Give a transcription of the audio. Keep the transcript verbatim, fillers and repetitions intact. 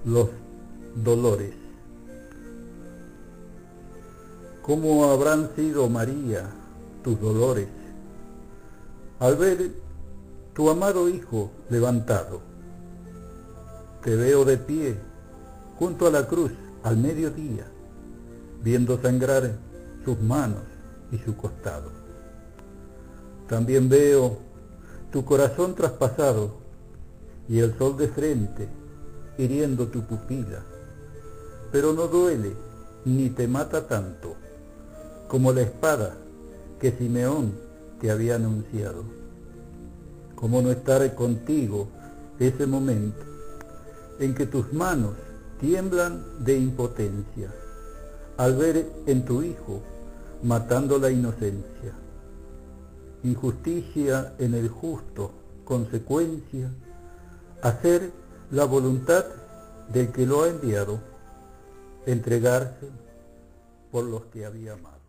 Los dolores. ¿Cómo habrán sido, María, tus dolores al ver tu amado Hijo levantado? Te veo de pie junto a la cruz al mediodía, viendo sangrar sus manos y su costado. También veo tu corazón traspasado y el sol de frente hiriendo tu pupila, pero no duele ni te mata tanto como la espada que Simeón te había anunciado. ¿Cómo no estar contigo ese momento en que tus manos tiemblan de impotencia al ver en tu Hijo matando la inocencia? Injusticia en el justo, consecuencia, hacer la voluntad del que lo ha enviado, entregarse por los que había amado.